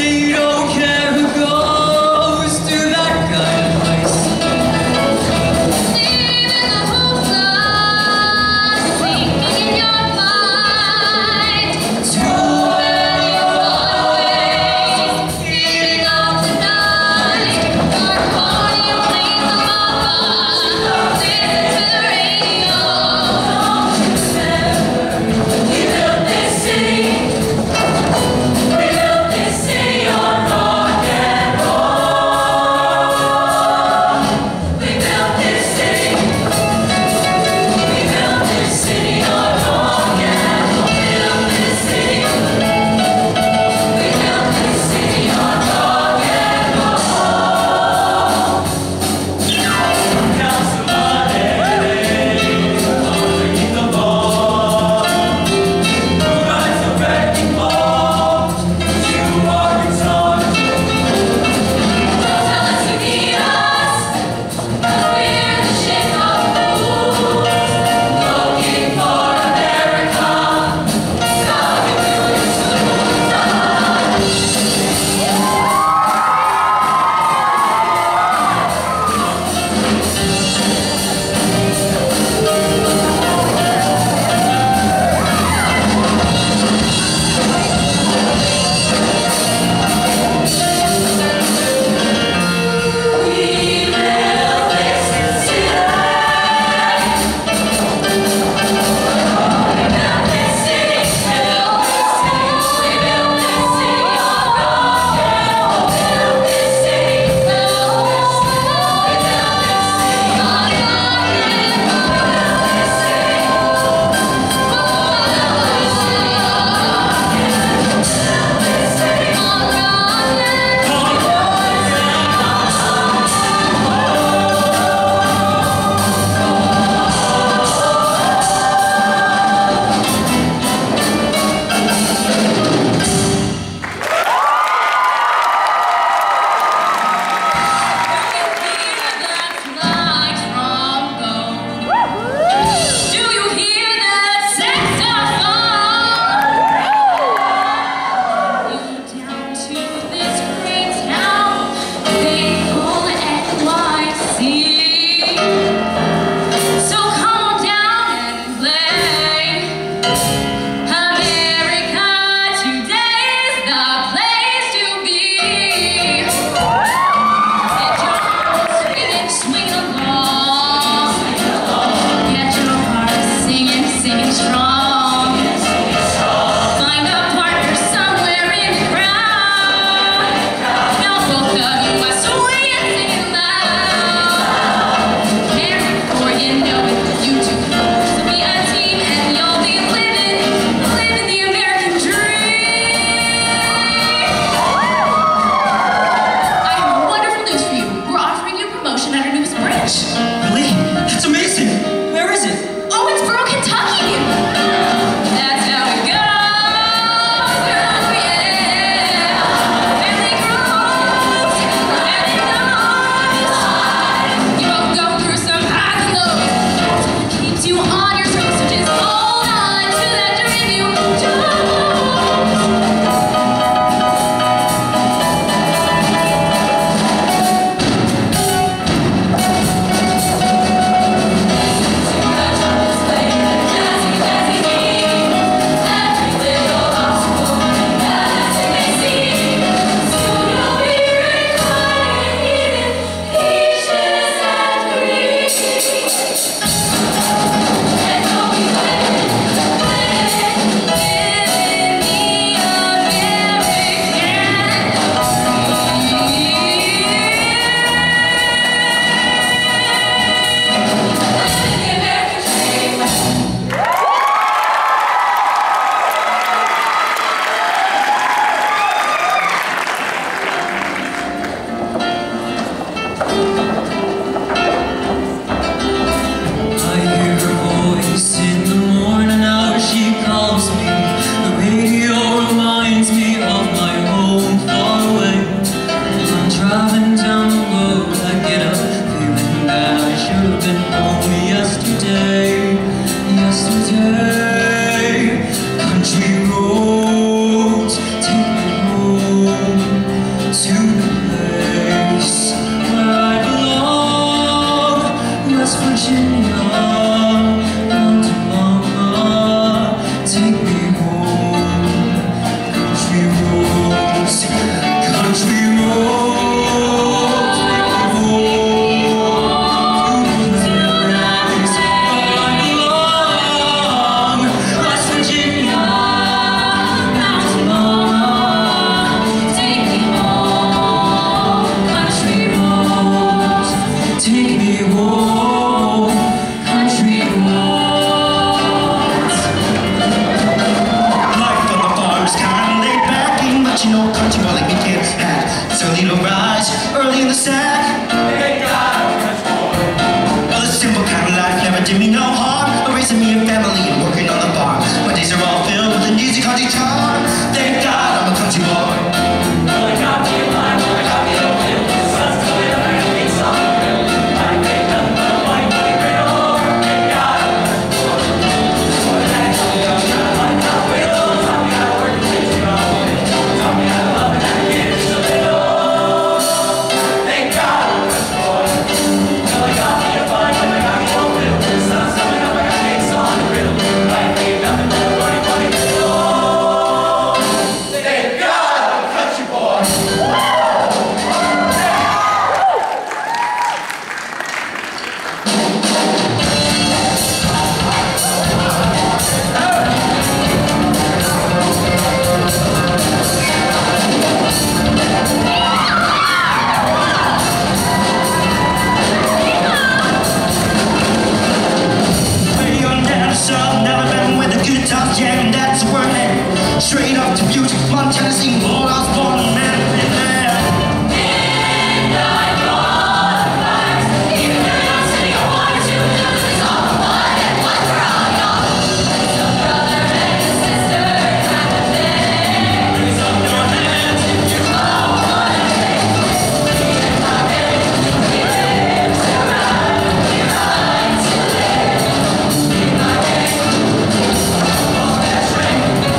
you don't care who goes to that kind of place. Living the hopes of sinking in your mind. Too many runaways, feeding off the night. Our party plays the mama, listen to the radio. We built this city on old country boy like me can't hack. It's early to rise, early in the sack. Well, a simple kind of life never did me no harm. Raising me a family and working on the farm. My days are all filled with an easy country charm. Thank God I'm a country boy. Well, I got me a line, well, I got me a wheel. The sun's coming up and I need some real. I ain't nothing but a white money riddle. Thank God I'm a country boy. Well, actually, I'm not like my will. Taught me how to work and things to go. Taught me how to love and how to give just a little. Thank God I'm a country boy. Well, I got me a line, well, I got me a wheel. The sun's coming up and I need some real. I ain't nothing but a white money riddle. Thank God I'm a country boy. Straight up to Butte, Montana, Tennessee, Lord, I was born a man in there. And I bought a prize, even though I'm sitting on water too, because it's all for one and one for all y'all. Raise up brother and sister, kind of thing. Raise up your hands if you all want to take. Me and my baby, we live to ride, we ride to live. Me and my baby, on that train.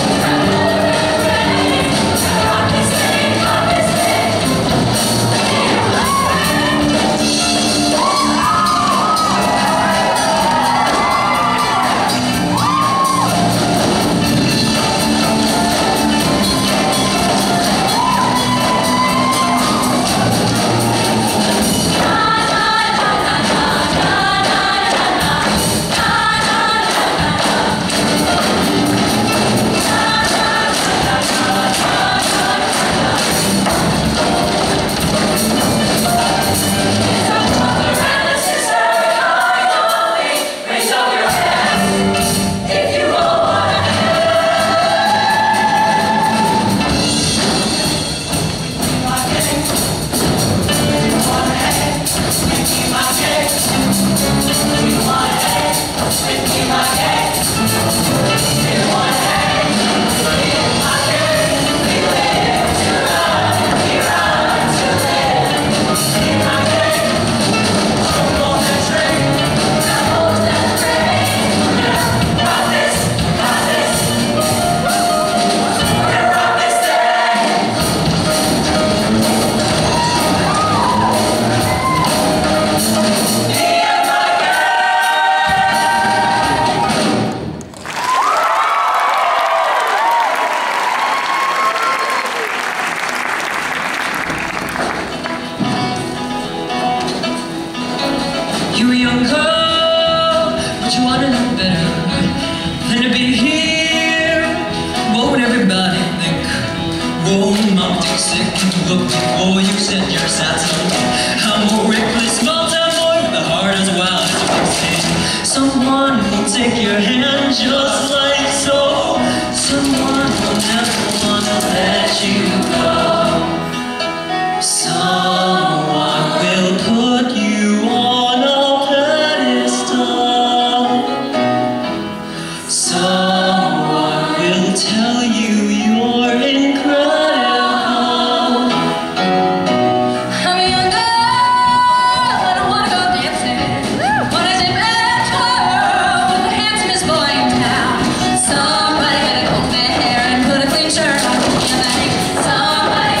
You were young girl, but you wanna know better than to be here. What would everybody think? Whoa, Mom takes sick and look before you set your sights on. I'm a reckless small-town boy with a heart as wild as a big state. Someone will take your hand just like so. Someone will never wanna let you go. Someone will put you on a pedestal. Someone will tell you you're incredible. I'm a young girl, I don't wanna go dancing. Wanna dip and twirl with the handsomest boy in town. Somebody better comb their hair and put a clean shirt on me. Somebody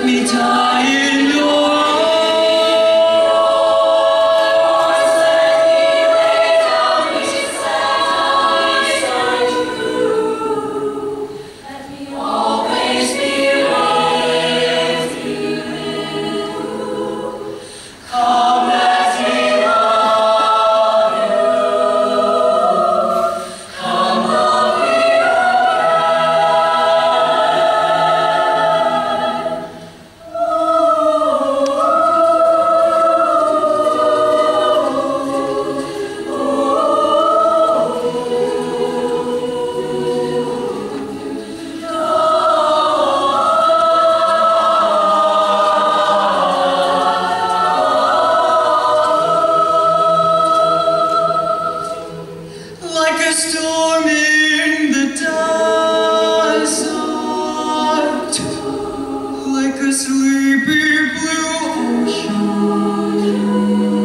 me die in your arms. Let me lay down beside you. Let me always be with you. Come as we love you. Come love me like a storm in the desert, like a sleepy blue ocean.